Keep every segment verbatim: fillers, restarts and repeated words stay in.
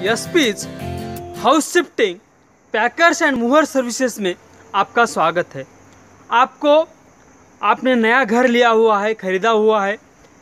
SPs house shifting packers and mover services में आपका स्वागत है। आपको आपने नया घर लिया हुआ है, ख़रीदा हुआ है।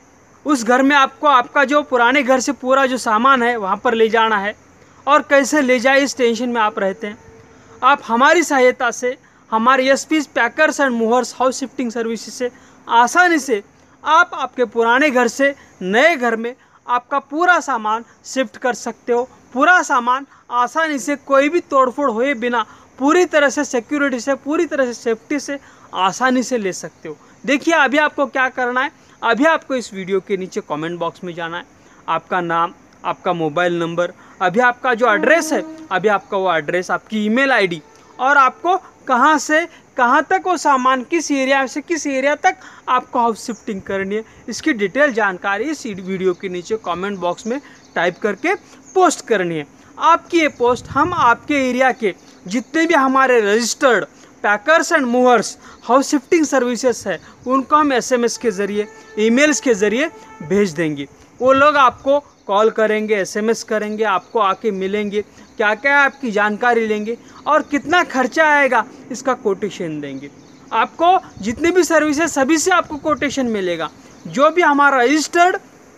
उस घर में आपको आपका जो पुराने घर से पूरा जो सामान है वहाँ पर ले जाना है और कैसे ले जाए इस टेंशन में आप रहते हैं। आप हमारी सहायता से हमारे SP's packers and movers house shifting services से आसानी से आप आपके पुराने घर से नए घर में आपका पूरा सामान शिफ्ट कर सकते हो। पूरा सामान आसानी से कोई भी तोड़फोड़ हुए बिना पूरी तरह से सिक्योरिटी से, पूरी तरह से सेफ्टी से आसानी से ले सकते हो। देखिए अभी आपको क्या करना है। अभी आपको इस वीडियो के नीचे कमेंट बॉक्स में जाना है, आपका नाम, आपका मोबाइल नंबर, अभी आपका जो एड्रेस है, अभी आपका वो एड्रेस, आपकी ईमेल आईडी और आपको कहाँ से कहाँ तक वो सामान, किस एरिया से किस एरिया तक आपको हाउस शिफ्टिंग करनी है, इसकी डिटेल जानकारी इस वीडियो के नीचे कमेंट बॉक्स में टाइप करके पोस्ट करनी है। आपकी ये पोस्ट हम आपके एरिया के जितने भी हमारे registered packers and movers house shifting services है उनको हम एसएमएस के ज़रिए, ईमेल्स के ज़रिए भेज देंगे। वो लोग आपको कॉल करेंगे, एसएमएस करेंगे, आपको आके मिलेंगे, क्या क्या आपकी जानकारी लेंगे और कितना खर्चा आएगा इसका कोटेशन देंगे। आपको जितने भी सर्विसेज सभी से आपको कोटेशन मिलेगा। जो भी हमारा registered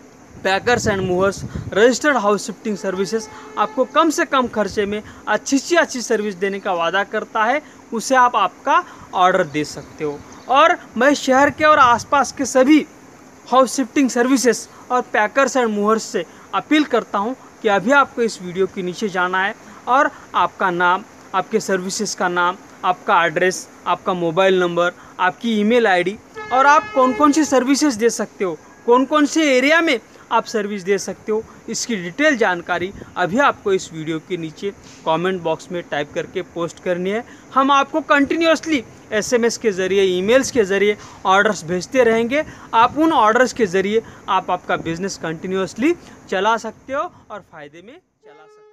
packers and movers registered house shifting services आपको कम से कम खर्चे में अच्छी से अच्छी सर्विस देने का वादा करता है, उसे आप आपका ऑर्डर दे सकते हो। और मैं शहर के और आसपास के सभी हाउस शिफ्टिंग सर्विसेज और पैकर्स एंड मूवर्स से अपील करता हूं कि अभी आपको इस वीडियो के नीचे जाना है और आपका नाम, आपके सर्विसेज का नाम, आपका एड्रेस, आपका मोबाइल नंबर, आपकी ईमेल आईडी और आप कौन कौन सी सर्विसेज दे सकते हो, कौन कौन से एरिया में आप सर्विस दे सकते हो, इसकी डिटेल जानकारी अभी आपको इस वीडियो के नीचे कमेंट बॉक्स में टाइप करके पोस्ट करनी है। हम आपको कंटिन्यूसली एसएमएस के ज़रिए, ईमेल्स के ज़रिए ऑर्डर्स भेजते रहेंगे। आप उन ऑर्डर्स के ज़रिए आप आपका बिजनेस कंटिन्यूसली चला सकते हो और फ़ायदे में चला सकते हो।